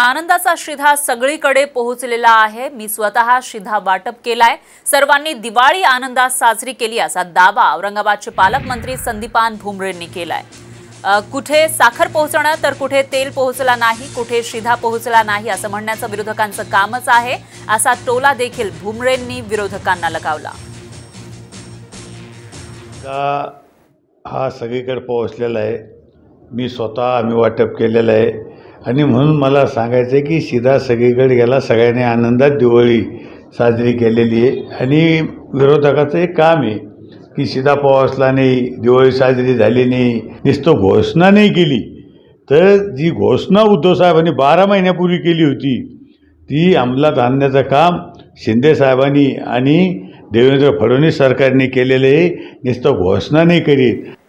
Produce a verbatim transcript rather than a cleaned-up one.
आनंदाचा शिधा सगळीकडे पोहोचलेला आहे। मी स्वतः शिधा वाटप केलाय। सर्वांनी दिवाळी आनंदात साजरी केली असा दावा औरंगाबादचे पालकमंत्री संदीपान भुमरेंनी केलाय। कुठे साखर पोहोचणं तर कुठे तेल पोहोचला नाही, कुठे शिधा पोहोचला नाही असं म्हणण्याचं विरोधकांचं कामच आहे, असा टोला देखील भुमरेंनी विरोधकांना लगावला। हा सगळीकडे पोहोचलेला आहे। मी स्वतः आम्ही वाटप केलेलं आहे आणि म्हणून मला सांगायचं आहे की शिधा सगळीकडे गेला, सगळ्यांनी आनंदात दिवाळी साजरी केलेली आहे। आणि विरोधकाचं एक काम आहे की शिधा पोहोचला नाही, दिवाळी साजरी झाली नाही, नुसतं घोषणा नाही केली तर जी घोषणा उद्धव साहेबांनी बारा महिन्यापूर्वी केली होती ती अंमलात आणण्याचं काम शिंदे साहेबांनी आणि देवेंद्र फडणवीस सरकारने केलेलं आहे। नुसतं घोषणा नाही करीत।